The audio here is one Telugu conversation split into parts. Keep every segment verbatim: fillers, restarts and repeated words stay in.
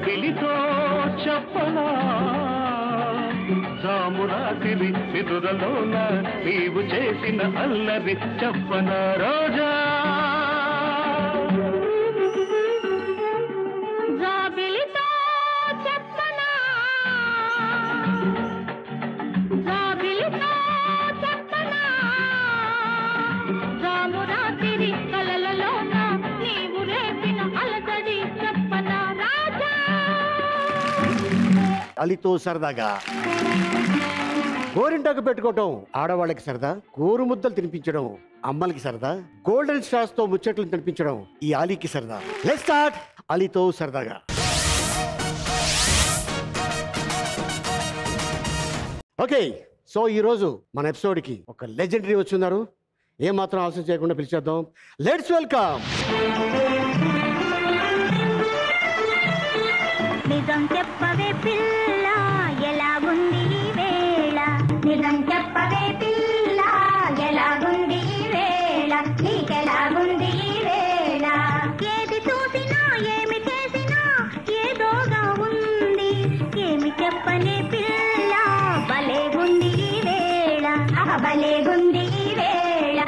జాబిలితో చెప్పనా జామురాతిరి నిదురలోన నీవు చేసిన అల్లరి చెప్పనా రోజా జాబిలితో చెప్పనా జాబిలితో చెప్పనా జామురాతిరి కలలలోన నీవు రేపిన అలజడి చెప్పనా రాజా అలితో సరదాగా గోరింటాకు పెట్టుకోవటం ఆడవాళ్ళకి సరదా, గోరు ముద్దలు తినిపించడం అమ్మలకి సరదా, గోల్డెన్ స్టార్స్ తో ముచ్చట్లు తినిపించడం ఈ ఆలీకి సరదా. లెట్స్ స్టార్ట్ అలీతో సరదాగా. ఓకే, సో ఈ రోజు మన ఎపిసోడ్ కి ఒక లెజెండరీ వచ్చున్నారు. ఏం మాత్రం ఆలోచన చేయకుండా పిలిచేద్దాం. Let's welcome. నిజం చెప్పవే పిల్ల ఎలాగుంది ఈ వేళ నిజం చెప్పవే పిల్ల ఎలాగుంది ఈ వేళ నీకెలాగుంది ఈ వేళ ఏది చూసినా ఏమి చేసినా ఏదోగా ఉంది ఏమి చెప్పనే పిల్ల భలేగుంది ఈ వేళ అహ భలేగుంది ఈ వేళ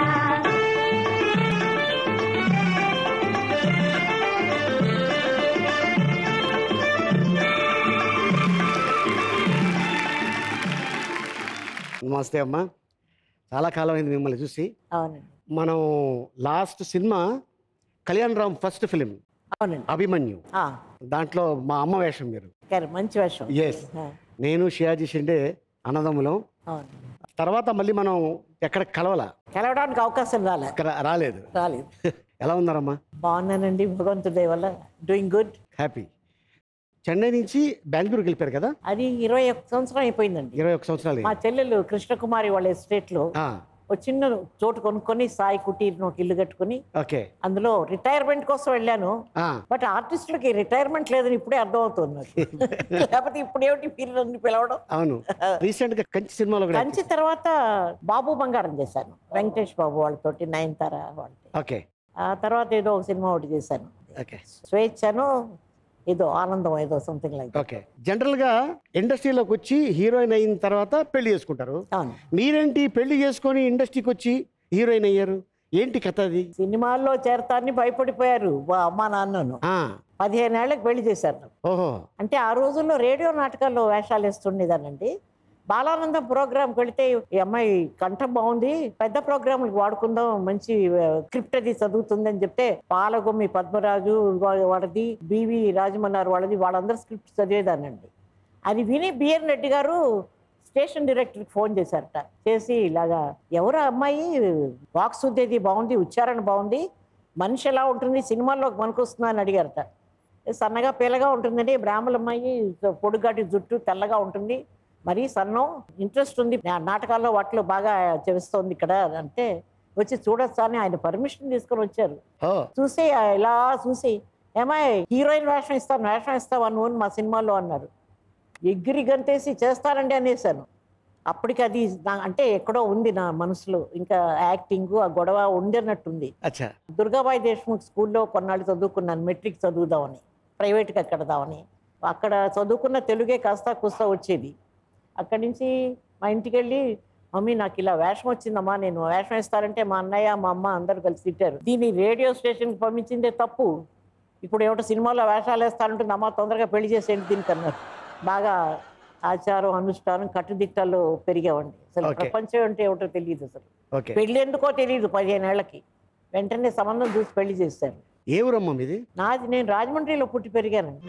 నమస్తే అమ్మా, చాలా కాలం అయింది మిమ్మల్ని చూసి. అవునండి. మనం last cinema Kalyan Ram first film అవునండి. అభిమన్యు, ఆ, దాంట్లో మా అమ్మ వేషం మీరు. కరెక్ట్, మంచి వేషం. ఎస్, ఆ, నేను షియాజీ షిండే అన్నదమ్ములం. అవును. తర్వాత మళ్ళీ మనం ఎక్కడ కలవాల, కలవడానికి అవకాశం రాలే ఇక్కడ రాలేదు. రాలేదు. ఎలా ఉన్నారమ్మా? బాగున్నానండి, భగవంతుడి దయ వల్ల డూయింగ్ గుడ్. హ్యాపీ. చెన్నై నుంచి బెంగళూరుకి వెళ్ళిపోయారు కదా? అది ఇరవై ఒక్క సంవత్సరం అయిపోయిందండి. ఇరవై ఒక్క సంవత్సరాలు. మా చెల్లెలు కృష్ణకుమారి వాళ్ళ ఎస్టేట్ లో ఆ, ఒక చిన్న చోటు కొనుక్కొని సాయి కుటీర్ ఒక ఇల్లు కట్టుకుని ఓకే. అందులో రిటైర్మెంట్ కోసం వెళ్ళాను. ఆ, బట్ ఆర్టిస్టులకి రిటైర్మెంట్ లేదని ఇప్పుడే అర్థం అవుతుంది నాకు. లేకపోతే ఇప్పుడేమిటి పీరియడ్ పిలవడం. అవును. రీసెంట్ గా కంచి సినిమాలో కూడా. కంచి తర్వాత బాబు బంగారం చేశాను, వెంకటేష్ బాబు వాళ్ళతోటి, నయనతార వాళ్ళతో. ఓకే. ఆ తర్వాత ఏదో ఒక సినిమా ఒకటి చేశాను, ఓకే. స్వేచ్ఛను ఏదో ఆనందం ఏదో సంథింగ్ లైక్. ఓకే. జనరల్ గా ఇండస్ట్రీలోకి వచ్చి హీరోయిన్ అయిన తర్వాత పెళ్లి చేసుకుంటారు. అవును. మీరేంటి పెళ్లి చేసుకొని ఇండస్ట్రీకి వచ్చి హీరోయిన్ అయ్యారు? ఏంటి కథ అది? సినిమాల్లో చేరతాన్ని భయపడిపోయారు మా అమ్మా నాన్నను. ఆ, పదిహేను ఏళ్ళకి పెళ్లి చేశారు నాకు. ఓహో. అంటే ఆ రోజుల్లో రేడియో నాటకాల్లో వేషాలు వేస్తుండేదానండి. బాలానందం ప్రోగ్రామ్కి వెళితే ఈ అమ్మాయి కంఠం బాగుంది, పెద్ద ప్రోగ్రాంలకు వాడుకుందాం, మంచి స్క్రిప్ట్ అది చదువుతుందని చెప్తే పాలగొమ్మి పద్మరాజు వాళ్ళది, బివి రాజమన్నారు వాళ్ళది, వాళ్ళందరూ స్క్రిప్ట్ చదివేదానండి. అది విని బిఎన్ రెడ్డి గారు స్టేషన్ డైరెక్టర్కి ఫోన్ చేశారట. చేసి ఇలాగా ఎవరు అమ్మాయి వాక్ శుద్ధి బాగుంది, ఉచ్చారణ బాగుంది, మనిషి ఎలా ఉంటుంది, సినిమాల్లోకి మనకొస్తుందా అని అడిగారట. సన్నగా పీలగా ఉంటుందండి, బ్రాహ్మణ అమ్మాయి, పొడుగాటి జుట్టు, తెల్లగా ఉంటుంది, మరీ సన్నం, ఇంట్రెస్ట్ ఉంది నాటకాల్లో వాటిలో బాగా చేస్తోంది ఇక్కడ అంటే వచ్చి చూడొచ్చా అని ఆయన పర్మిషన్ తీసుకొని వచ్చారు. చూసి ఇలా చూసి ఏమాయ్ హీరోయిన్ వేషం ఇస్తాను, వేషం ఇస్తావా నువ్వు మా సినిమాలో అన్నారు. ఎగిరి గంతేసి చేస్తానండి అనేసాను. అప్పటికి అది అంటే ఎక్కడో ఉంది నా మనసులో, ఇంకా యాక్టింగ్ ఆ గొడవ ఉండేనట్టుంది. దుర్గాబాయి దేశ్ముఖ్ స్కూల్లో కొన్నాళ్ళు చదువుకున్నాను, మెట్రిక్ చదువుదామని, ప్రైవేట్గా కడదామని. అక్కడ చదువుకున్న తెలుగే కాస్త కుస్తా వచ్చేది. అక్కడి నుంచి మా ఇంటికి వెళ్ళి మమ్మీ నాకు ఇలా వేషం వచ్చిందమ్మా, నేను వేషం వేస్తానంటే మా అన్నయ్య మా అమ్మ అందరూ కలిసి తిట్టారు. దీన్ని రేడియో స్టేషన్కి పంపించిందే తప్పు, ఇప్పుడు ఏమిటో సినిమాలో వేషాలు వేస్తానంటుంది, అమ్మ తొందరగా పెళ్లి చేసేయండి దీనికి అన్నారు. బాగా ఆచారం అనుష్ఠానం కట్టుదిట్టాలు పెరిగామండి. అసలు ప్రపంచం అంటే ఏమిటో తెలియదు, అసలు పెళ్లి ఎందుకో తెలియదు. పదిహేను ఏళ్ళకి వెంటనే సంబంధం చూసి పెళ్లి చేశారు. ఏ ఊరమ్మా మీది? నాది నేను రాజమండ్రిలో పుట్టి పెరిగానండి,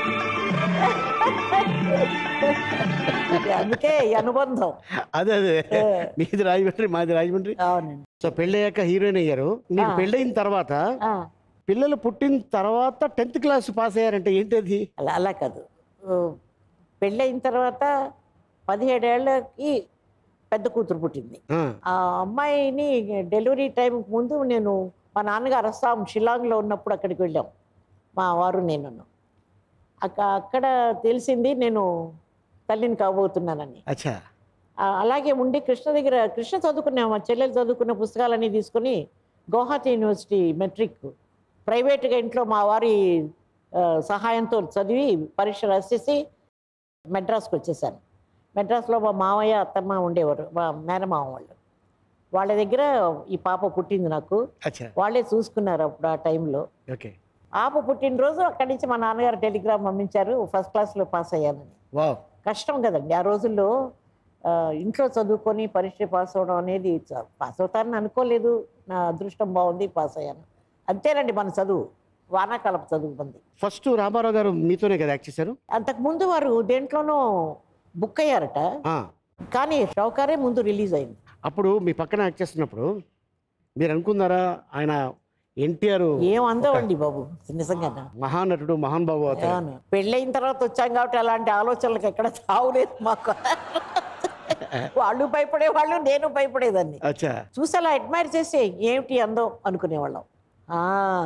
అందుకే అనుబంధం. అదే అదే, మీది రాజమండ్రి, మాది రాజమండ్రి. అవునండి. సో పెళ్ళయ్యాక హీరోయిన్ అయ్యారు. మీరు పెళ్ళయిన తర్వాత, పిల్లలు పుట్టిన తర్వాత టెన్త్ క్లాస్ పాస్ అయ్యారంటే ఏంటది? అలా అలా కాదు, పెళ్ళయిన తర్వాత పదిహేడేళ్ళకి పెద్ద కూతురు పుట్టింది. ఆ అమ్మాయిని డెలివరీ టైం ముందు నేను మా నాన్నగారు అస్సాం షిలాంగ్లో ఉన్నప్పుడు అక్కడికి వెళ్ళాం, మా వారు నేను. అక్క అక్కడ తెలిసింది నేను తల్లిని కాబోతున్నానని. అలాగే ఉండి కృష్ణ దగ్గర, కృష్ణ చదువుకున్న మా చెల్లెలు చదువుకున్న పుస్తకాలన్నీ తీసుకుని గౌహతి యూనివర్సిటీ మెట్రిక్ ప్రైవేట్గా ఇంట్లో మా వారి ఆ, సహాయంతో చదివి పరీక్ష రాసేసి మెడ్రాస్కి వచ్చేసాను. మెడ్రాస్లో మా మామయ్య అత్తమ్మ ఉండేవారు, మా మేనమామ వాళ్ళు. వాళ్ళ దగ్గర ఈ పాప పుట్టింది నాకు. అచ్చా, వాళ్ళే చూసుకున్నారు అప్పుడు ఆ టైంలో. ఓకే. పాప పుట్టినరోజు అక్కడి నుంచి మా నాన్నగారు టెలిగ్రామ్ పంపించారు, ఫస్ట్ క్లాస్లో పాస్ అయ్యానని. వావ్. కష్టం కదండి ఆ రోజుల్లో. ఆ, ఇంట్లో చదువుకొని పరీక్ష పాస్ అవ్వడం అనేది చ- పాస్ అవుతానని అనుకోలేదు. నా అదృష్టం బాగుంది, పాస్ అయ్యాను. అంతేనండి మన చదువు, వానాకాలపు చదువు మంది. ఫస్ట్ రామారావు గారు మీతోనే కదా యాక్ట్ చేశారు? అంతకుముందు వారు దేంట్లోనూ బుక్ అయ్యారట, ఆ, కానీ షౌకారే ముందు రిలీజ్ అయింది. అప్పుడు మీ పక్కన యాక్ట్ చేస్తున్నప్పుడు మీరు అనుకున్నారా ఆయన ఎన్టీఆర్ ఏం అందవండి బాబు, నిజంగా. మహానటుడు, మహాన్ బాబు అతను? అవును, పెళ్ళైన తర్వాత వచ్చాం కాబట్టి అలాంటి ఆలోచనలకు ఎక్కడ తావులేదు మాకు. వాళ్ళు భయపడేవాళ్ళు, నేను భయపడేదాన్ని. అచ్చా, చూసి అలా అడ్మైర్ చేసి ఏమిటి అందం అనుకునేవాళ్ళం. ఆ,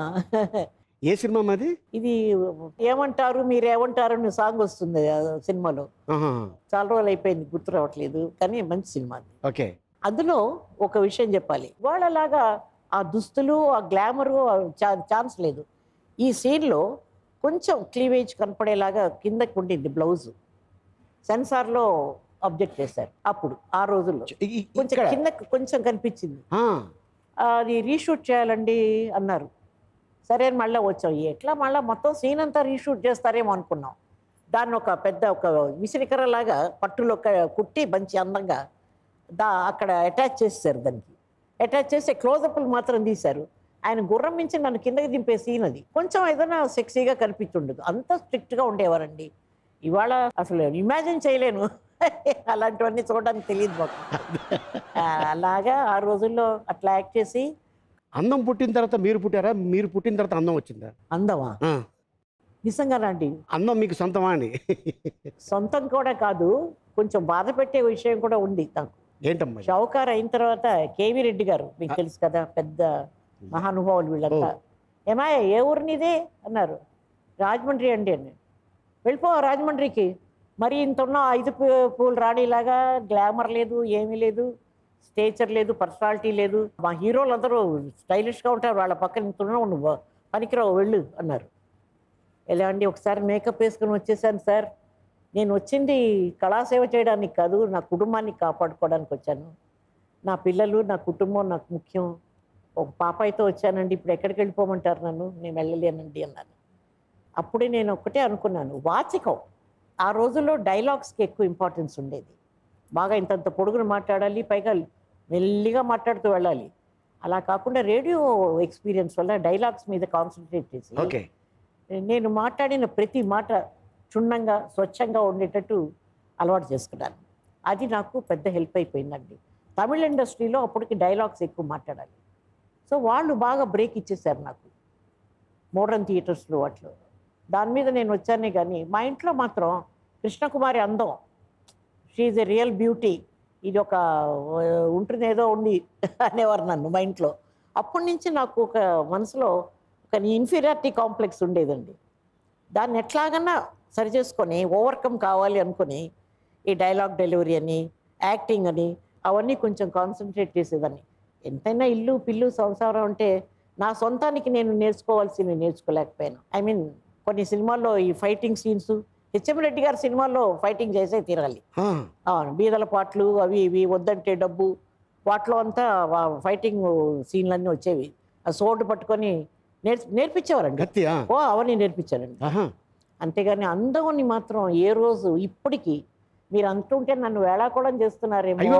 ఏ సినిమా మాది? ఇది ఏమంటారు మీరేమంటారు అని సాంగ్ వస్తుంది ఆ సినిమాలో. ఆహా, చాలా రోజులు అయిపోయింది, గుర్తు రావట్లేదు, కానీ మంచి సినిమా అది. ఓకే. అందులో ఒక విషయం చెప్పాలి, వాళ్ళలాగా ఆ దుస్తులు, ఆ గ్లామరు ఛాన్స్ లేదు. ఈ సీన్లో కొంచెం క్లీవేజ్ కనపడేలాగా కిందకి ఉండింది బ్లౌజ్. సెన్సార్లో అబ్జెక్ట్ చేశారు అప్పుడు ఆ రోజుల్లో. ఇ- ఇ- కొంచెం ఇక్కడ? కిందకి కొంచెం కనిపించింది. ఆ, అది రీషూట్ చేయాలండి అన్నారు. సరే అని మళ్ళీ వచ్చాం. ఎట్లా మళ్ళీ మొత్తం సీన్ అంతా రీషూట్ చేస్తారేమో అనుకున్నాం. దాన్ని ఒక పెద్ద ఒక విసిరికరలాగా పట్టులో క- కుట్టి మంచి అందంగా దా అక్కడ అటాచ్ చేశారు. దానికి అటాచ్ చేసి క్లోజప్లు మాత్రం తీశారు. ఆయన గుర్రం మించి నన్ను కిందకి దింపే సీన్ అది. కొంచెం ఏదైనా సెక్సీగా కనిపించుండదు, అంత స్ట్రిక్ట్గా ఉండేవారండి. ఇవాళ అసలు ఇమాజిన్ చేయలేను, అలాంటివన్నీ చూడడానికి తెలియదు మాకు. ఆ, అలాగా ఆ రోజుల్లో అట్లా యాక్ట్ చేసి. అందం పుట్టిన తర్వాత మీరు పుట్టారా? మీరు పుట్టిన తర్వాత అందం వచ్చిందా? అందమా? ఆ, నిజంగానండి. అందం మీకు సొంతమా అండి? సొంతం కూడా కాదు, కొంచెం బాధ పెట్టే విషయం కూడా ఉంది నాకు. ఏంటమ్మా? షౌకార్ అయిన తర్వాత కేవీ రెడ్డి గారు, మీకు తెలుసు కదా, పెద్ద మహానుభావులు వీళ్ళంతా. ఏమాయ ఏ ఊరు నీదే అన్నారు. రాజమండ్రి అండి అని. వెళ్ళిపో రాజమండ్రికి. మరి ఇంత ఉన్న ఐదు పూ- పూలు రాణిలాగా గ్లామర్ లేదు, ఏమీ లేదు, స్టేచర్ లేదు, పర్సనాలిటీ లేదు. మా హీరోలు అందరూ స్టైలిష్గా ఉంటారు, వాళ్ళ పక్కన ఇంత ఉన్న నువ్వు పనికిరావు, వెళ్ళు అన్నారు. ఎలా అండి, ఒకసారి మేకప్ వేసుకుని వచ్చేసాను సార్. నేను వచ్చింది కళాసేవ చేయడానికి కాదు, నా కుటుంబాన్ని కాపాడుకోవడానికి వచ్చాను. నా పిల్లలు, నా కుటుంబం నాకు ముఖ్యం. ఒక పాపాయితో వచ్చానండి, ఇప్పుడు ఎక్కడికి వెళ్ళిపోమంటారు నన్ను, నేను వెళ్ళలేనండి అన్నాను. అప్పుడే నేను ఒక్కటే అనుకున్నాను, వాచికం. ఆ రోజుల్లో డైలాగ్స్కి ఎక్కువ ఇంపార్టెన్స్ ఉండేది. బాగా ఇంతంత పొడుగును మాట్లాడాలి, పైగా మెల్లిగా మాట్లాడుతూ వెళ్ళాలి. అలా కాకుండా రేడియో ఎక్స్పీరియన్స్ వల్ల డైలాగ్స్ మీద కాన్సన్ట్రేట్ చేసి ఓకే. నేను మాట్లాడిన ప్రతి మాట క్షుణ్ణంగా, స్వచ్ఛంగా ఉండేటట్టు అలవాటు చేసుకున్నాను. అది నాకు పెద్ద హెల్ప్ అయిపోయిందండి. తమిళ ఇండస్ట్రీలో అప్పటికి డైలాగ్స్ ఎక్కువ మాట్లాడాలి. సో వాళ్ళు బాగా బ్రేక్ ఇచ్చేసారు నాకు మోడర్న్ థియేటర్స్లో వాటిలో. దాని మీద నేను వచ్చానే కానీ మా ఇంట్లో మాత్రం కృష్ణకుమారి అందం, షీఈ్ ఎ రియల్ బ్యూటీ, ఇది ఒక ఉంటుంది ఏదో ఉంది అనేవారు నన్ను మా ఇంట్లో. అప్పటి నుంచి నాకు ఒక మనసులో ఒక ఇన్ఫీరియారిటీ కాంప్లెక్స్ ఉండేదండి. దాన్ని ఎట్లాగన్నా సరి చేసుకొని ఓవర్కమ్ కావాలి అనుకుని ఈ డైలాగ్ డెలివరీ అని, యాక్టింగ్ అని, అవన్నీ కొంచెం కాన్సన్ట్రేట్ చేసేదాన్ని. ఎంతైనా ఇల్లు పిల్లు సంసారం అంటే నా సొంతానికి నేను నేర్చుకోవాల్సినవి నేర్చుకోలేకపోయాను. ఐ మీన్ కొన్ని సినిమాల్లో ఈ ఫైటింగ్ సీన్స్, హెచ్ఎం రెడ్డి గారి సినిమాల్లో ఫైటింగ్ చేసే తీరాలి. ఆ, అవును, బీదల పాటలు అవి ఇవి, వద్దంటే డబ్బు, వాటిలో అంతా ఫైటింగ్ సీన్లన్నీ వచ్చేవి. ఆ సోటు పట్టుకొని నేర్పి నేర్పించేవారండి. గట్టి. ఆ, ఓ అవన్నీ నేర్పించారండి. ఆహా. అంతేగాని అందమని మాత్రం ఏ రోజు ఇప్పటికీ మీరు అంటుంటే నన్ను వేళాకోళం చేస్తున్నారేమో. అయ్యో.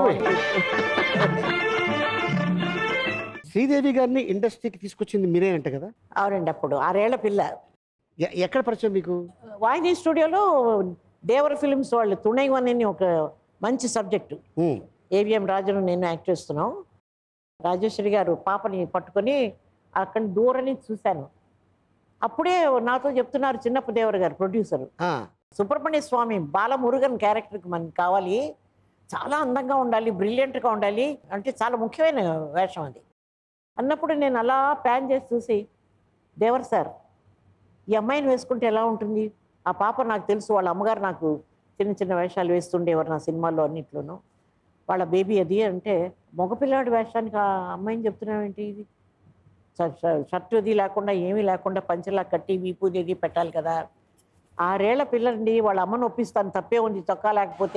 శ్రీదేవి గారిని ఇండస్ట్రీకి తీసుకొచ్చింది మీరే అంట కదా? అవునండి, అప్పుడు ఆరేళ్ల పిల్ల. ఎ- ఎక్కడ పరిచయం మీకు? వాహిని స్టూడియోలో దేవర ఫిలిమ్స్ వాళ్ళు తుణైవన్ అని ఒక మంచి సబ్జెక్టు, ఉమ్, ఏవిఎం రాజును నేను యాక్ట్ చేస్తున్నాం. రాజేశ్వరి గారు పాపని పట్టుకొని అక్కడ దూరం నుంచి చూశాను. అప్పుడే నాతో చెప్తున్నారు చిన్నప్ప దేవర గారు, ప్రొడ్యూసరు, ఆ, సుబ్రహ్మణ్య స్వామి బాలమురుగన్ క్యారెక్టర్కి మనకి కావాలి, చాలా అందంగా ఉండాలి, బ్రిలియంట్గా ఉండాలి, అంటే చాలా ముఖ్యమైన వేషం అది అన్నప్పుడు నేను అలా ప్లాన్ చేసి చూసి, దేవర్ సార్ ఈ అమ్మాయిని వేసుకుంటే ఎలా ఉంటుంది? ఆ పాప నాకు తెలుసు, వాళ్ళ అమ్మగారు నాకు చిన్న చిన్న వేషాలు వేస్తుండేవారు నా సినిమాల్లో అన్నింటిలోనూ, వాళ్ళ బేబీ అది అంటే, మగపిల్లాడి వేషానికి ఆ అమ్మాయిని చెప్తున్నావేంటి ఇది షర్ట్ అది లేకుండా ఏమీ లేకుండా పంచలా కట్టి వీపు ఇది పెట్టాలి కదా. ఆరేళ్ల పిల్లండి, వాళ్ళ అమ్మను ఒప్పిస్తాను తప్పే ఉంది చొక్కా లేకపోతే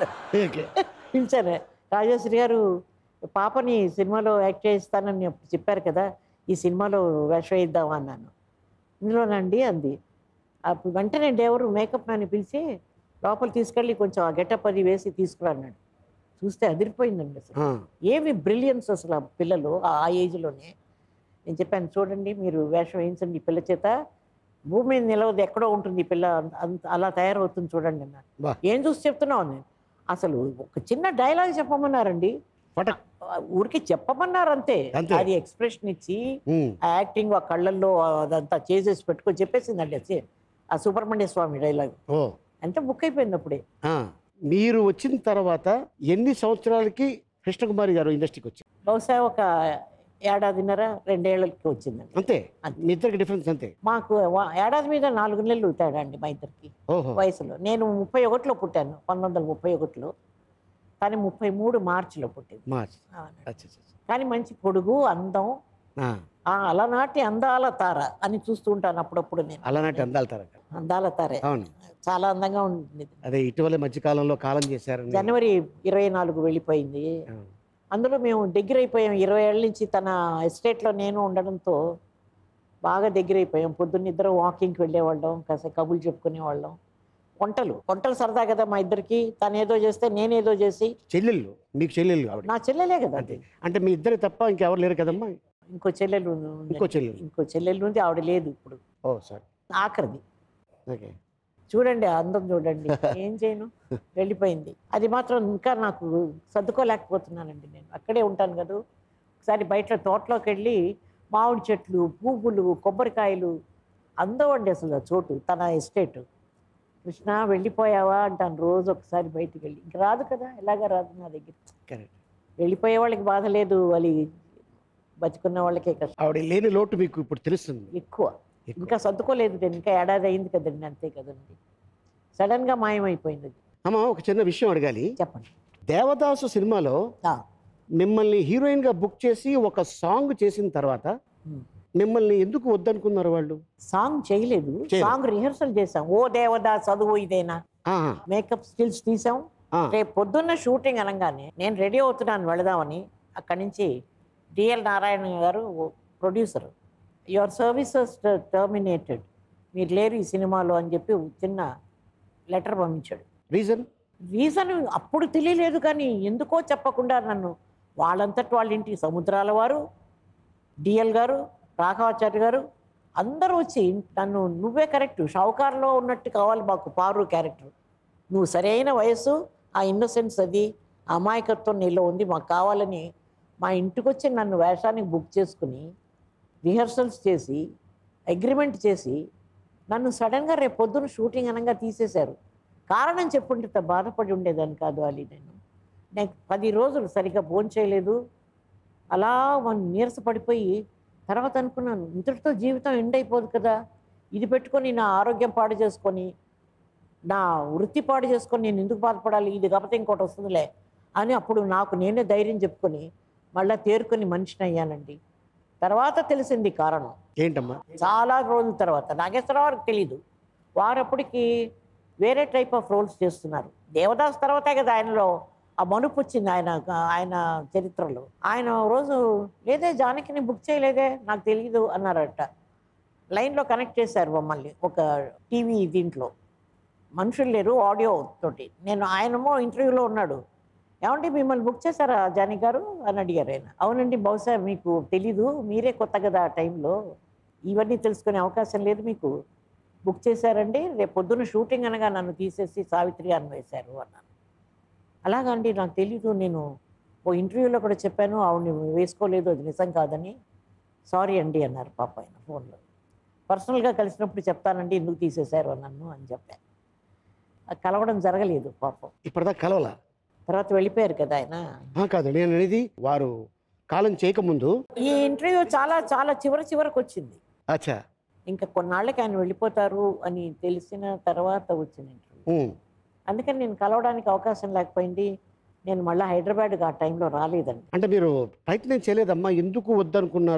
పిలిచారు. రాజేశ్వరి గారు పాపని సినిమాలో యాక్ట్ చేయిస్తానని చెప్పారు కదా, ఈ సినిమాలో వేషం వేయిద్దామా అన్నాను. ఇందులోనండి అంది. అప్పుడు వెంటనే డేవరు మేకప్ మ్యాన్ని పిలిచి లోపల తీసుకెళ్ళి కొంచెం ఆ గెటప్ అది వేసి తీసుకురా అన్నాడు. చూస్తే అదిరిపోయిందండి అసలు. ఏమి బ్రిలియన్స్ అసలు ఆ పిల్లలు ఆ ఏజ్లోనే. నేను చెప్పాను, చూడండి మీరు వేషం వేయించండి ఈ పిల్ల చేత, భూమి మీద నిలవదు ఎక్కడో ఉంటుంది ఈ పిల్ల, అంత అలా తయారవుతుంది చూడండి అన్నారు. ఏం చూసి చెప్తున్నావు నేను, అసలు ఒక చిన్న డైలాగ్ చెప్పమన్నారండి, ఊరికి చెప్పమన్నారు అంతే. అది ఎక్స్ప్రెషన్ ఇచ్చి ఆ యాక్టింగ్ ఆ కళ్ళల్లో అదంతా చేసేసి పెట్టుకొని చెప్పేసిందండి అది ఆ సుబ్రహ్మణ్య స్వామి డైలాగ్. అంటే బుక్ అయిపోయింది అప్పుడే. మీరు వచ్చిన తర్వాత ఎన్ని సంవత్సరాలకి కృష్ణకుమారి గారు ఇండస్ట్రీకి వచ్చారు? బహుశా ఒక ఏడాదిన్నర రెండేళ్లకి వచ్చిందండి అంతే. మీ ఇద్దరికి డిఫరెన్స్ అంతే. మాకు ఏడాది మీద నాలుగు నెలలు తేడా అండి మా ఇద్దరికి వయసులో. నేను ముప్పై ఒకటిలో పుట్టాను, పంతొమ్మిది వందల ముప్పై ఒకటిలో కానీ ముప్పై మూడు మార్చిలో పుట్టింది. కానీ మంచి పొడుగు, అందం, అలనాటి అందాల తార అని చూస్తూ ఉంటాను అప్పుడప్పుడు నేను. అలనాటి అందాల తార, అందాల తారే, చాలా అందంగా ఉంటుంది. అదే ఇటీవల మధ్య కాలంలో కాలం చేశారు. జనవరి ఇరవై నాలుగు వెళ్ళిపోయింది. అందులో మేము దగ్గర అయిపోయాం. ఇరవై ఏళ్ళ నుంచి తన ఎస్టేట్లో నేను ఉండడంతో బాగా దగ్గర అయిపోయాం. పొద్దున్న ఇద్దరు వాకింగ్కి వెళ్ళేవాళ్ళం, కాసేపు కబుర్లు చెప్పుకునేవాళ్ళం. వంటలు వంటలు సరదా కదా మా ఇద్దరికి. తను ఏదో చేస్తే నేనేదో చేసి. చెల్లెళ్ళు మీకు చెల్లెళ్ళు? నా చెల్లెలే కదా. అంటే మీ ఇద్దరు తప్ప ఇంకెవరు లేరు కదమ్మా? ఇంకో చెల్లెలు ఇంకో చెల్లెలు ఇంకో చెల్లెలు ఉంది, ఆవిడ లేదు ఇప్పుడు. ఓ సార్. ఆఖరిది. ఓకే. చూడండి అందం చూడండి. ఏం చేయను, వెళ్ళిపోయింది. అది మాత్రం ఇంకా నాకు సర్దుకోలేకపోతున్నానండి. నేను అక్కడే ఉంటాను కదా. ఒకసారి బయట తోటలోకి వెళ్ళి మామిడి చెట్లు, పువ్వులు, కొబ్బరికాయలు, అందం అండి అసలు చోటు తన ఎస్టేట్. కృష్ణ వెళ్ళిపోయావా అంటాను రోజు ఒకసారి బయటికి వెళ్ళి. ఇంక రాదు కదా, ఎలాగా రాదు నా దగ్గర. కరెక్ట్. వెళ్ళిపోయే వాళ్ళకి బాధ లేదు, వాళ్ళు బతుకున్న వాళ్ళకే కష్టం. ఆవిడ లేని లోటు మీకు ఇప్పుడు తెలుస్తుంది ఎక్కువ. ఇంకా సర్దుకోలేదు నేను, ఇంకా ఏడాది అయింది కదండి, అంతే కదండి. సడన్ గా మాయమైపోయింది అది. అమ్మ ఒక చిన్న విషయం అడగాలి. చెప్పండి. దేవదాసు సినిమాలో మిమ్మల్ని హీరోయిన్ గా బుక్ చేసి ఒక సాంగ్ చేసిన తర్వాత మిమ్మల్ని ఎందుకు వద్దనుకున్నారు వాళ్ళు? సాంగ్ చేయలేదు, సాంగ్ రిహర్సల్ చేసాం. ఓ దేవదా చదువు ఇదేనా, మేకప్ స్టిల్స్ తీసాం. రేపు పొద్దున్న షూటింగ్ అనగానే నేను రెడీ అవుతున్నాను వెళదామని, అక్కడి నుంచి డిఎల్ నారాయణ గారు ప్రొడ్యూసర్, యువర్ సర్వీసెస్ టర్మినేటెడ్, మీరు లేరు ఈ సినిమాలో అని చెప్పి చిన్న లెటర్ పంపించాడు. రీజన్ రీజన్ అప్పుడు తెలియలేదు, కానీ ఎందుకో చెప్పకుండా నన్ను వాళ్ళంతటి వాళ్ళ ఇంటికి సముద్రాల వారు, డిఎల్ గారు, రాఘవాచార్య గారు అందరూ వచ్చి నన్ను, నువ్వే కరెక్ట్, షావుకారులో ఉన్నట్టు కావాలి మాకు పారు క్యారెక్టర్, నువ్వు సరైన వయస్సు, ఆ ఇన్నోసెన్స్ అది అమాయకత్వం నీలో ఉంది, మాకు కావాలని మా ఇంటికి వచ్చి నన్ను వేషానికి బుక్ చేసుకుని రిహర్సల్స్ చేసి అగ్రిమెంట్ చేసి నన్ను సడన్గా రేపు పొద్దున్న షూటింగ్ అనగా తీసేశారు. కారణం చెప్పుంటే బాధపడి ఉండేదాన్ని కాదు అలీ. నేను నేను పది రోజులు సరిగ్గా భోంచేయలేదు, అలా నీరస పడిపోయి తర్వాత అనుకున్నాను, ఇంతటితో జీవితం ఎండ్ అయిపోదు కదా, ఇది పెట్టుకొని నా ఆరోగ్యం పాడు చేసుకొని నా వృత్తి పాడు చేసుకొని నేను ఎందుకు బాధపడాలి, ఇది కాకపోతే ఇంకోటి వస్తుందిలే అని అప్పుడు నాకు నేనే ధైర్యం చెప్పుకొని మళ్ళీ తేరుకొని మనిషిని అయ్యానండి. తర్వాత తెలిసింది కారణం ఏంటమ్మా. చాలా రోజుల తర్వాత, నాగేశ్వరరావుకి తెలీదు, వారప్పటికి వేరే టైప్ ఆఫ్ రోల్స్ చేస్తున్నారు. దేవదాస్ తర్వాతే కదా ఆయనలో ఆ మనుపు వచ్చింది ఆయన ఆయన చరిత్రలో. ఆయన రోజు లేదే జానకిని బుక్ చేయలేదే నాకు తెలియదు అన్నారట. లైన్లో కనెక్ట్ చేశారు మమ్మల్ని ఒక టీవీ దీంట్లో, మనుషులు లేరు ఆడియో తోటి. నేను ఆయనమో ఇంటర్వ్యూలో ఉన్నాడు, ఏమంటే మిమ్మల్ని బుక్ చేశారా జానీ గారు అని అడిగారు ఆయన. అవునండి, బహుశా మీకు తెలీదు, మీరే కొత్త కదా ఆ టైంలో, ఇవన్నీ తెలుసుకునే అవకాశం లేదు మీకు, బుక్ చేశారండి, రేపు పొద్దున్న షూటింగ్ అనగా నన్ను తీసేసి సావిత్రి అని వేశారు అన్నాను. అలాగండి నాకు తెలీదు, నేను ఓ ఇంటర్వ్యూలో కూడా చెప్పాను ఆవిడని వేసుకోలేదు, అది నిజం కాదని. సారీ అండి అన్నారు పాప ఆయన ఫోన్లో. పర్సనల్గా కలిసినప్పుడు చెప్తానండి ఎందుకు తీసేశారు నన్ను అని చెప్పాను. కలవడం జరగలేదు పాపం. ఇప్పటిదాకా కలవలా? తర్వాత వెళ్ళిపోయారు కదా ఆయన. కాదు నేను అనేది వారు కాలం చేయకముందు ఈ ఇంటర్వ్యూ చాలా చాలా చివరి చివరికి వచ్చింది. అచ్చా. ఇంకా కొన్నాళ్ళకి ఆయన వెళ్ళిపోతారు అని తెలిసిన తర్వాత వచ్చిన ఇంటర్వ్యూ. అందుకని నేను కలవడానికి అవకాశం లేకపోయింది. నేను మళ్ళీ హైదరాబాద్కి ఆ టైంలో రాలేదండి. అంటే మీరు ప్రయత్నం చేయలేదమ్మా, ఎందుకు వద్దనుకున్నారు?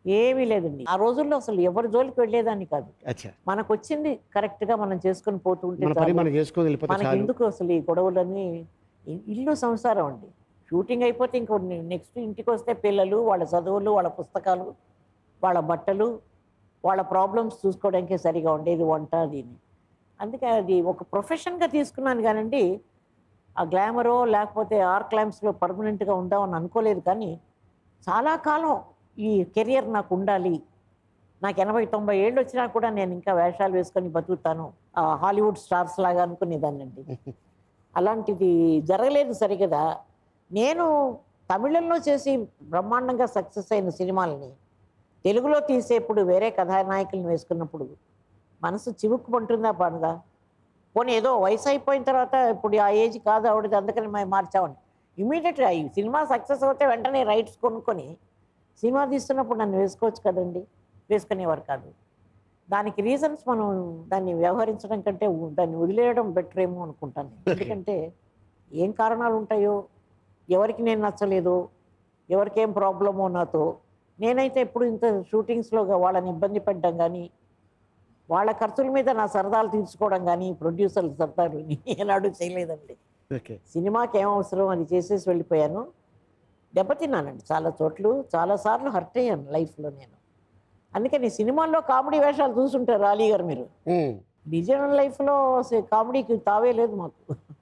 ఏమీ లేదండి. ఆ రోజుల్లో అసలు ఎవరి జోలికి వెళ్ళేదాన్ని కాదు. అచ్చా, మనకు వచ్చింది కరెక్ట్గా మనం చేసుకుని పోతుంటే మన పని చాలు. మనం చేసుకొని వెళ్ళిపోతే మనకి చాలు. ఎందుకు అసలు ఈ గొడవలన్నీ? ఇ- ఇల్లు సంసారం అండి. షూటింగ్ అయిపోతే ఇంకో నెక్స్ట్ ఇంటికి వస్తే పిల్లలు, వాళ్ళ చదువులు, వాళ్ళ పుస్తకాలు, వాళ్ళ బట్టలు, వాళ్ళ ప్రాబ్లమ్స్ చూసుకోవడానికే సరిగా ఉండేది వంట దీన్ని. అందుకే అది ఒక ప్రొఫెషన్గా తీసుకున్నాను కానండి, ఆ గ్లామరో లేకపోతే ఆర్క్ ల్యాంప్స్లో పర్మనెంట్గా ఉందామని అనుకోలేదు. కానీ చాలా కాలం ఈ కెరియర్ నాకు ఉండాలి, నాకు ఎనభై తొంభై ఏళ్ళు వచ్చినా కూడా నేను ఇంకా వేషాలు వేసుకొని బతుకుతాను, ఆ హాలీవుడ్ స్టార్స్ లాగా అనుకునేదాన్నండి. అలాంటిది జరగలేదు సరిగదా. నేను తమిళంలో చేసి బ్రహ్మాండంగా సక్సెస్ అయిన సినిమాలని తెలుగులో తీసేప్పుడు వేరే కథానాయకులను వేసుకున్నప్పుడు మనసు చివుక్కుమంటుందా పడదా? పోనీ ఏదో వయసు అయిపోయిన తర్వాత ఇప్పుడు ఆ ఏజ్ కాదు ఆవిడది అందుకని మేము మార్చామని ఇమీడియట్గా ఈ సినిమా సక్సెస్ అవుతే వెంటనే రైట్స్ కొనుక్కొని సినిమా తీస్తున్నప్పుడు నన్ను వేసుకోవచ్చు కదండి. వేసుకునేవారు కాదు. దానికి రీజన్స్ మనం దాన్ని వ్యవహరించడం కంటే ఉ- దాన్ని వదిలేయడం బెటర్ ఏమో అనుకుంటాను. ఎందుకంటే ఏం కారణాలు ఉంటాయో, ఎవరికి నేను నచ్చలేదో, ఎవరికేం ప్రాబ్లమో నాతో. నేనైతే ఎప్పుడు ఇంత షూటింగ్స్లోగా వాళ్ళని ఇబ్బంది పెట్టడం కానీ, వాళ్ళ ఖర్చుల మీద నా సరదాలు తీర్చుకోవడం కానీ ప్రొడ్యూసర్ల సరదాలు ఏనాడు చేయలేదండి. ఓకే, సినిమాకి ఏం అవసరం అది చేసేసి వెళ్ళిపోయాను. దెబ్బతిన్నానండి చాలా చోట్ల, చాలాసార్లు హర్ట్ అయ్యాను లైఫ్లో నేను. అందుకని సినిమాల్లో కామెడీ వేషాలు చూసుంటారు అలీ గారు మీరు. ఉమ్, నిజ లైఫ్లో కామెడీకి తావే లేదు మాకు.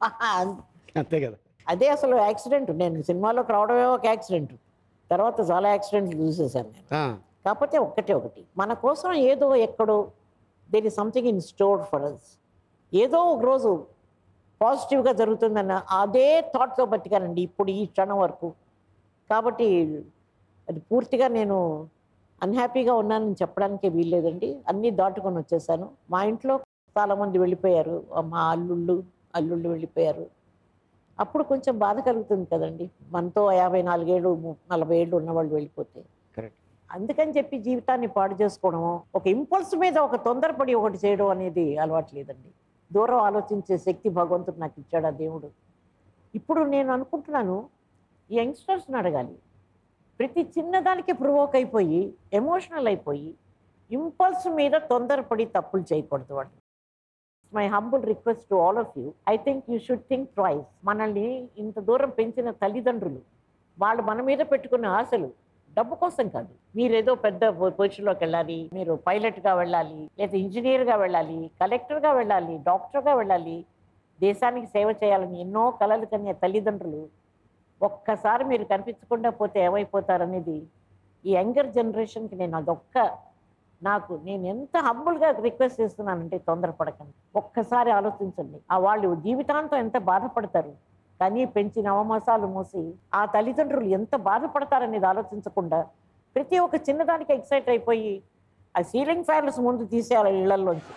అంతే కదా. అదే అసలు యాక్సిడెంట్. నేను సినిమాలోకి రావడమే ఒక యాక్సిడెంట్. తర్వాత చాలా యాక్సిడెంట్లు చూసేసాను నేను. ఆ, కాకపోతే ఒక్కటే ఒకటి, మన కోసం ఏదో ఎక్కడో there is something in store for us. ఏదో ఒక రోజు పాజిటివ్గా జరుగుతుందన్న అదే థాట్తో బతికానండి ఇప్పుడు ఈ క్షణం వరకు. కాబట్టి అది పూర్తిగా నేను అన్హ్యాపీగా ఉన్నానని చెప్పడానికి వీల్లేదండి. అన్నీ దాటుకొని వచ్చేసాను. మా ఇంట్లో చాలామంది వెళ్ళిపోయారు, మా అల్లుళ్ళు అల్లుళ్ళు వెళ్ళిపోయారు. అప్పుడు కొంచెం బాధ కలుగుతుంది కదండి, మనతో యాభై నాలుగేళ్ళు ము- నలభై ఏళ్ళు ఉన్నవాళ్ళు వెళ్ళిపోతే. కరెక్ట్. అందుకని చెప్పి జీవితాన్ని పాడు చేసుకోవడం, ఒక ఇంపల్స్ మీద ఒక తొందరపడి ఒకటి చేయడం అనేది అలవాటు లేదండి. దూరం ఆలోచించే శక్తి భగవంతుడు నాకు ఇచ్చాడు ఆ దేవుడు. ఇప్పుడు నేను అనుకుంటున్నాను ఈ యంగ్స్టర్స్ని అడగాలి. ప్రతి చిన్నదానికి ప్రొవోక్ అయిపోయి ఎమోషనల్ అయిపోయి ఇంపల్స్ మీద తొందరపడి తప్పులు చేయకూడదు వాళ్ళు. My humble request to all of you, I think you should think twice. మనల్ని ఇంత దూరం పెంచిన తల్లిదండ్రులు, వాళ్ళు మన మీద పెట్టుకున్న ఆశలు డబ్బు కోసం కాదు. మీరు ఏదో పెద్ద పొజిషన్లోకి వెళ్ళాలి, మీరు పైలట్గా వెళ్ళాలి, లేదా ఇంజనీర్గా వెళ్ళాలి, కలెక్టర్గా వెళ్ళాలి, డాక్టర్గా వెళ్ళాలి, దేశానికి సేవ చేయాలని ఎన్నో కలలు కనే తల్లిదండ్రులు ఒక్కసారి మీరు కనిపించకుండా పోతే ఏమైపోతారనేది ఈ యంగర్ జనరేషన్కి నేను అదొక్క నాకు నేను ఎంత హంబుల్గా రిక్వెస్ట్ చేస్తున్నానంటే తొందరపడకండి. ఒక్కసారి ఆలోచించండి, ఆ వాళ్ళు జీవితాంతం ఎంత బాధపడతారు. కానీ పెంచి నవమాసాలు మోసి ఆ తల్లిదండ్రులు ఎంత బాధపడతారనేది ఆలోచించకుండా ప్రతి ఒక్క చిన్నదానికి ఎక్సైట్ అయిపోయి ఆ సీలింగ్ ఫ్యాన్స్ ముందు తీసేయాలి ఇళ్లలోంచి.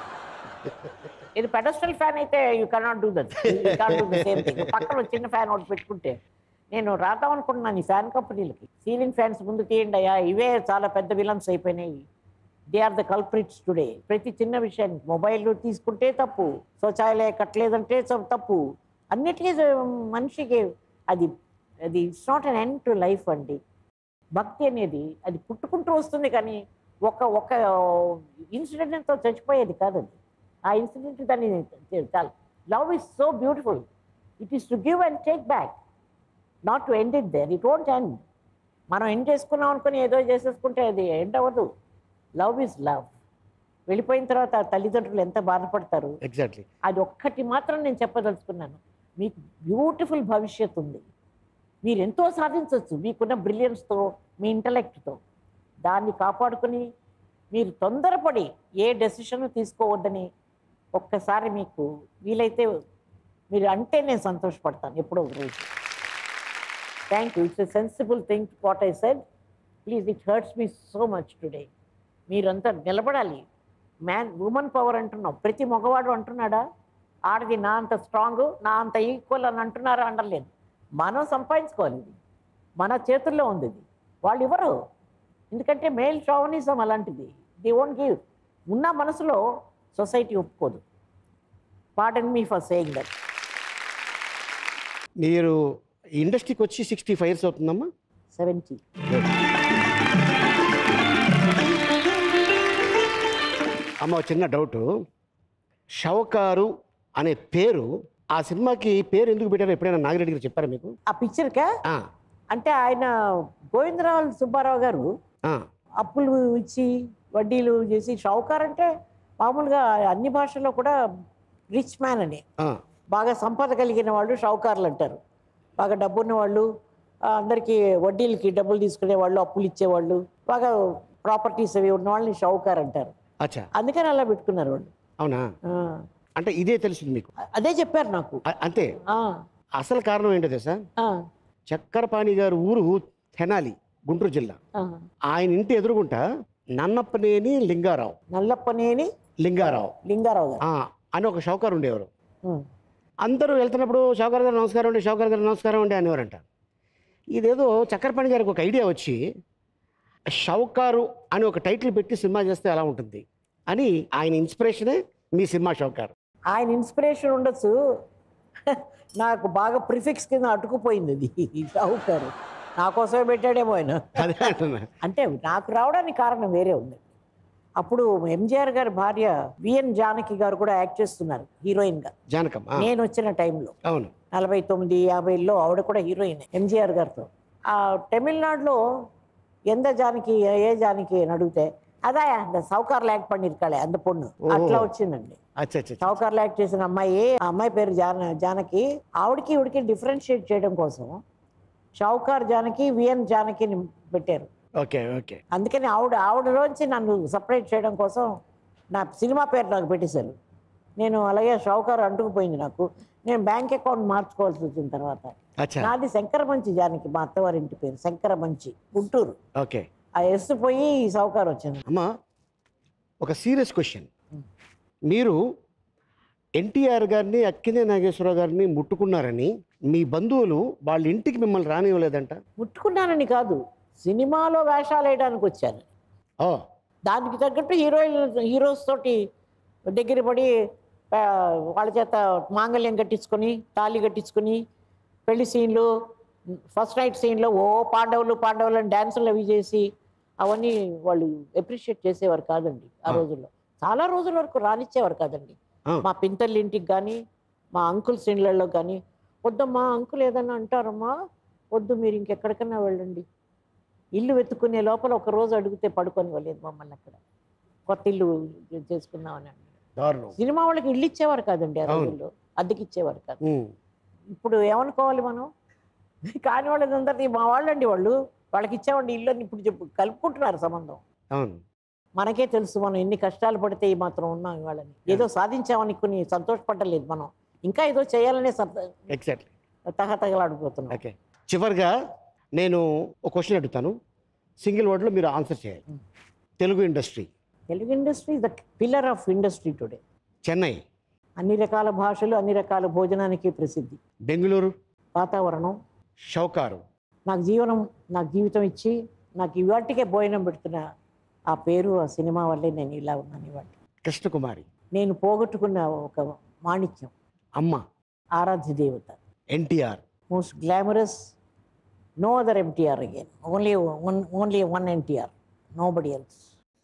ఇది పెడస్ట్రల్ ఫ్యాన్ అయితే you cannot do that, you cannot do the same thing. పక్కన చిన్న ఫ్యాన్ ఒకటి పెట్టుకుంటే నేను రాద్దాం అనుకుంటున్నాను ఈ ఫ్యాన్ కంపెనీలకి, సీలింగ్ ఫ్యాన్స్ ముందు తీయండి అయ్యా, ఇవే చాలా పెద్ద విలన్స్ అయిపోయినాయి. They are the culprits today. ప్రతి చిన్న విషయానికి మొబైల్ తీసుకుంటే తప్పు, శౌచాలయ కట్టలేదంటే చ- తప్పు, అన్నిటికీ మనిషికి అది అది it's not an end to life అండి. భక్తి అనేది అది పుట్టుకుంటూ వస్తుంది కానీ ఒక ఒక ఇన్సిడెంట్తో చచ్చిపోయేది కాదండి. ఆ ఇన్సిడెంట్ దాన్ని చాలా love is so beautiful. It is to give and take back, not to end it there. It won't end. మనం ఎండ్ చేసుకున్నాం అనుకుని ఏదో చేసేసుకుంటే అది ఎండ్ అవ్వదు. Love is love. వెళ్ళిపోయిన తర్వాత ఆ తల్లిదండ్రులు ఎంత బాధపడతారు. ఎగ్జాక్ట్లీ. అది ఒక్కటి మాత్రం నేను చెప్పదలుచుకున్నాను, మీకు బ్యూటిఫుల్ భవిష్యత్తు ఉంది, మీరు ఎంతో సాధించవచ్చు మీకున్న బ్రిలియన్స్తో, మీ ఇంటలెక్ట్తో. దాన్ని కాపాడుకుని మీరు తొందరపడి ఏ డెసిషన్ తీసుకోవద్దని ఒక్కసారి మీకు వీలైతే మీరు అంటే నేను సంతోషపడతాను ఎప్పుడో ఒక రోజు. Thank you. It's a sensible thing what I said. Please, it hurts me so much today. మీరంతా నిలబడాలి. మ్యాన్ ఉమెన్ పవర్ అంటున్నాం, ప్రతి మగవాడు అంటున్నాడా ఆడది నా అంత స్ట్రాంగ్, నా అంత ఈక్వల్ అని అంటున్నారా? అంటలేదు. మనం సంపాదించుకోవాలి, ఇది మన చేతుల్లో ఉంది. ఇది వాళ్ళు ఇవ్వరు, ఎందుకంటే మేల్ షావనిజం అలాంటిది. They won't give. ఉన్న మనసులో సొసైటీ ఒప్పుకోదు. Pardon me for saying that. మీరు ఇండస్ట్రీకి వచ్చి సిక్స్టీ ఫైవ్ ఇయర్స్ అవుతుందమ్మా. సెవెంటీ. Good. అమ్మ ఒక చిన్న డౌటు, షౌకారు అనే పేరు ఆ సినిమాకి పేరు ఎందుకు పెట్టారో ఎప్పుడైనా నాగిరెడ్డి గారు చెప్పారా మీకు? ఆ పిక్చర్కా ఆ, అంటే ఆయన గోవిందరావు సుబ్బారావు గారు ఆ, అప్పులు ఇచ్చి వడ్డీలు చేసి షౌకార్ అంటే మామూలుగా అన్ని భాషల్లో కూడా రిచ్ మ్యాన్ అని, ఆ, బాగా సంపద కలిగిన వాళ్ళు షౌకార్లు అంటారు. బాగా డబ్బున్న వాళ్ళు, ఆ, అందరికీ వడ్డీలకి డబ్బులు తీసుకునే వాళ్ళు, అప్పులు ఇచ్చేవాళ్ళు, బాగా ప్రాపర్టీస్ అవి ఉన్న వాళ్ళని షౌకార్ అంటారు. అచ్చా, అందుకని అలా పెట్టుకున్నారు వాళ్ళు. అవునా? ఆ, అంటే ఇదే తెలిసింది మీకు? అదే చెప్పారు నాకు. అ- అంతే. ఆ, అసలు కారణం ఏంటో తెలుసా? ఆ, చక్కరపాణి గారు ఊరు తెనాలి, గుంటూరు జిల్లా. ఆ. ఆయన ఇంటి ఎదురుగుంట నన్నప్పనేని లింగారావు నల్లప్పనేని లింగారావు లింగారావు గారు. ఆ, అని ఒక షౌకారు ఉండేవారు. ఉం. అందరూ వెళ్తున్నప్పుడు షౌకార్ గారు నమస్కారం అండి, షౌకార్ గారు నమస్కారం అండి అనేవారంట. ఇదేదో చక్కరపాణి గారికి ఒక ఐడియా వచ్చి షౌకారు అని ఒక టైటిల్ పెట్టి సినిమా చేస్తే ఎలా ఉంటుంది అని ఆయన ఇన్స్పిరేషనే మీ సినిమా షౌకారు. ఆయన ఇన్స్పిరేషన్ ఉండొచ్చు, నాకు బాగా ప్రిఫిక్స్ కింద అటుకుపోయింది అది షౌకారు. నా కోసమే పెట్టాడేమో ఆయన. అదే అంటున్నా. అంటే నాకు రావడానికి కారణం వేరే ఉంది. అప్పుడు ఎంజిఆర్ గారి భార్య విఎన్ జానకి గారు కూడా యాక్ట్ చేస్తున్నారు హీరోయిన్గా జానకం. ఆ, నేను వచ్చిన టైంలో, అవును. నలభై తొమ్మిది యాభైలో ఆవిడ కూడా హీరోయిన్ ఎంజిఆర్ గారితో. ఆ తమిళనాడులో ఎంత జానకి ఏ జానకి అని అడిగితే అదా அந்த సౌకార్లు యాక్ట్ பண்ணிருக்காளே అంత పొన్ను అట్లా వచ్చిందండి. అచ్చా అచ్చా. సౌకార్లు యాక్ట్ చేసిన అమ్మాయి, ఆ అమ్మాయి పేరు జాన జానకి. ఆవిడకి ఇవిడికి డిఫరెన్షియేట్ చేయడం కోసం షౌకార్ జానకి విఎన్ జానకిని పెట్టారు. Okay okay. అందుకని ఆవిడ ఆవిడలోంచి నన్ను సపరేట్ చేయడం కోసం నా సినిమా పేరు నాకు పెట్టేశారు. నేను అలాగే షౌకార్ అంటుకుపోయింది నాకు. నేను బ్యాంక్ అకౌంట్ మార్చుకోవాల్సి వచ్చిన తర్వాత అచ్చా. నాది శంకరమంచి జానకి, మా అత్తవారింటి పేరు శంకరమంచి, గుంటూరు. ఓకే. ఆ ఎస్ పోయి ఈ సౌకార్ వచ్చింది. అమ్మా ఒక సీరియస్ క్వశ్చన్, మీరు ఎన్టీఆర్ గారిని అక్కినే నాగేశ్వరరావు గారిని ముట్టుకున్నారని మీ బంధువులు వాళ్ళ ఇంటికి మిమ్మల్ని రానివ్వలేదంట? ముట్టుకున్నానని కాదు, సినిమాలో వేషాలు వేయడానికి వచ్చాను. ఓ, దానికి తగ్గట్టు హీరోయిన్ హీరోస్ తోటి దగ్గర పడి ఆ, వాళ్ళ చేత మాంగళ్యం కట్టించుకొని, తాళి కట్టించుకొని, పెళ్లి సీన్లు, ఫస్ట్ నైట్ సీన్లో ఓ పాండవులు పాండవులు అని డ్యాన్సులు అవి చేసి అవన్నీ వాళ్ళు అప్రిషియేట్ చేసేవారు కాదండి ఆ రోజుల్లో. చాలా రోజుల వరకు రానిచ్చేవారు కాదండి. మా పింతళ్ళ ఇంటికి కానీ, మా అంకుల్స్ ఇళ్ళల్లో కానీ, వద్దమ్మా అంకుల్ ఏదన్నా అంటారమ్మా, వద్దు మీరు ఇంకెక్కడికన్నా వెళ్ళండి, ఇల్లు వెతుక్కునే లోపల ఒక రోజు అడిగితే పడుకొని వెళ్ళేది మమ్మల్ని అక్కడ, కొత్త ఇల్లు చేసుకున్నామని. దారుణం. సినిమా వాళ్ళకి ఇల్లు ఇచ్చేవారు కాదండి ఆ రోజుల్లో, అద్దెకి ఇచ్చేవారు కాదు. ఇప్పుడు ఏమనుకోవాలి మనం? కాని వాళ్ళందరినీ మా వాళ్ళండి, వాళ్ళు వాళ్ళకి ఇచ్చేవాడి ఇల్లు అని ఇప్పుడు చెప్పు కలుపుకుంటున్నారు సంబంధం. అవును. మనకే తెలుసు మనం ఎన్ని కష్టాలు పడితే ఈ మాత్రం ఉన్నాం ఇవాళని. ఏదో సాధించామని కొన్ని సంతోషపడలేదు మనం, ఇంకా ఏదో చేయాలనే ఎగ్జాక్ట్లీ తహతగలాడిపోతున్నాం. ఓకే. చివరిగా నేను ఒక క్వశ్చన్ అడుగుతాను, సింగిల్ వర్డ్లో మీరు ఆన్సర్ చేయాలి. Telugu industry. Telugu industry the pillar of industry today. Chennai. అన్ని రకాల భాషలు, అన్ని రకాల భోజనానికి ప్రసిద్ధి. బెంగళూరు. వాతావరణం. షౌకారు. నాకు జీవనం, నాకు జీవితం ఇచ్చి నాకు ఇవాటికే భోజనం పెడుతున్న ఆ పేరు, ఆ సినిమా వల్లే నేను ఇలా ఉన్నాను ఇవాటి. కృష్ణకుమారి. నేను పోగొట్టుకున్న ఒక మాణిక్యం. అమ్మ. ఆరాధ్య దేవత. NTR. Most glamorous, no other NTR again, only one only one NTR, nobody else.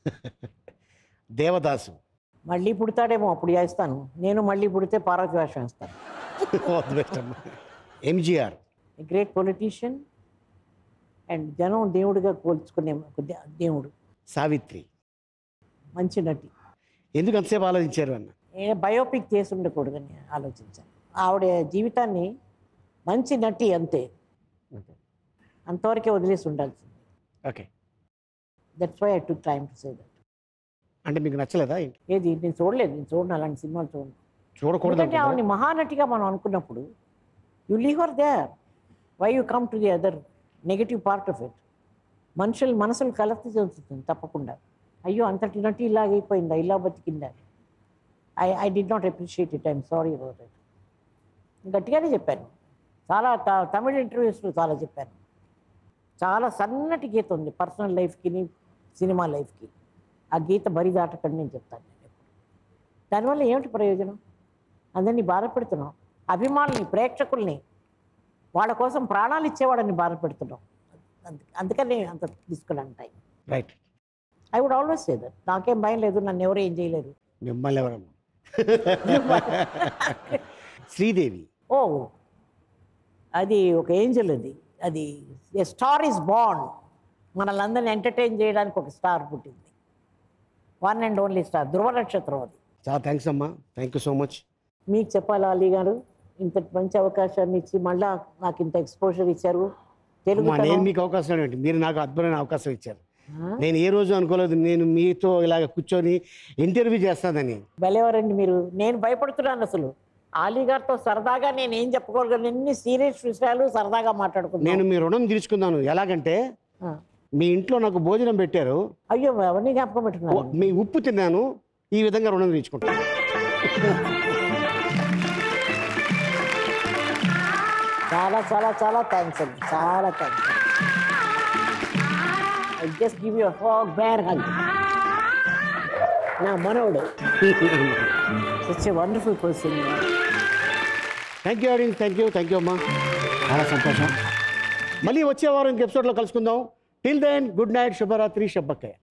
Devadasu. మళ్ళీ పుడతాడేమో అప్పుడు చేస్తాను నేను, మళ్ళీ పుడితే పార్వతి వేషం వేస్తాను. ఎంజిఆర్. గ్రేట్ పొలిటీషియన్ అండ్ జనం దేవుడిగా కోల్చుకునే ఒక దే- దేవుడు. సావిత్రి. మంచి నటి. ఎందుకు అంతసేపు ఆలోచించారు అన్న? నేను బయోపిక్ చేసి ఉండకూడదని ఆలోచించాను. ఆవిడ జీవితాన్ని మంచి నటి అంతే, అంతవరకే వదిలేసి ఉండాల్సింది. Okay. That's why I took time to say that. అంటే మీకు నచ్చలేదా? ఏది నేను చూడలేదు, నేను చూడను అలాంటి సినిమాలు చూడను. చూడకూడదు. ఎందుకంటే ఆవిడని మహానటిగా మనం అనుకున్నప్పుడు you leave her there, why you come to the other negative part of it. మనుషులు మనసులు కలర్తి చెందుతుంది తప్పకుండా. అయ్యో అంతటి నటి ఇలాగైపోయిందా, ఇలా బతికిందా. I I did not appreciate it, I'm sorry about it. గట్టిగానే చెప్పాను, చాలా త- తమిళ ఇంటర్వ్యూస్లో చాలా చెప్పాను. చాలా సన్నటి గీత ఉంది పర్సనల్ లైఫ్కి, సినిమా లైఫ్కి. ఆ గీత బరి దాటకండి నేను చెప్తాను. నేను ఎప్పుడు దానివల్ల ఏమిటి ప్రయోజనం? అందరినీ బాధపెడుతున్నాం, అభిమానుల్ని, ప్రేక్షకుల్ని, వాళ్ళ కోసం ప్రాణాలు ఇచ్చేవాడని బాధపెడుతున్నాం. అందుకని అంత తీసుకున్నాను time. Right. I would always say that. నాకేం భయం లేదు, నన్ను ఎవరు ఏం చేయలేరు. మిమ్మల్ని ఎవరమ్మా? శ్రీదేవి. ఓ అది ఒక ఏంజల్. అది అది ఏ స్టార్ ఈజ్ బాండ్. మనల్ని అందరిని ఎంటర్టైన్ చేయడానికి ఒక స్టార్ పుట్టింది. వన్ అండ్ ఓన్లీ స్టార్, ధ్రువ నక్షత్రం అది. చాలా థ్యాంక్స్ అమ్మా, థ్యాంక్ యూ సో మచ్. మీకు చెప్పాలా అలీ గారు, ఇంత మంచి అవకాశాన్ని ఇచ్చి మళ్ళా నాకు ఇంత ఎక్స్పోజర్ ఇచ్చారు. తెలుగు అమ్మా, నేను మీకు అవకాశం ఏంటి, మీరు నాకు అద్భుతమైన అవకాశం ఇచ్చారు. నేను ఏ రోజు అనుకోలేదు నేను మీతో ఇలాగ కూర్చొని ఇంటర్వ్యూ చేస్తానని. భలేవారండి మీరు. నేను భయపడుతున్నాను అసలు. అలీ గారితో సరదాగా నేను ఏం చెప్పుకోగలను, ఎన్ని సీరియస్ విషయాలు సరదాగా మాట్లాడుకున్నాను. నేను మీ రుణం తీర్చుకున్నాను. ఎలాగంటే మీ ఇంట్లో నాకు భోజనం పెట్టారు, అయ్యో అవన్నీ జ్ఞాపకం పెట్టుకున్నాను. మీ ఉప్పు తిన్నాను, ఈ విధంగా రుణం తీర్చుకుంటాను. చాలా చాలా చాలా థ్యాంక్స్ అండి, చాలా thanks. I just give you hug bear hug. నా మనవడు such a wonderful person. Thank you audience, thank you thank you అమ్మా, చాలా సంతోషం. మళ్ళీ వచ్చే వారం ఇంక ఎపిసోడ్లో కలుసుకుందాం. టిల్ దెన్ గుడ్ నైట్, శుభరాత్రి, శుభక్కయ్య.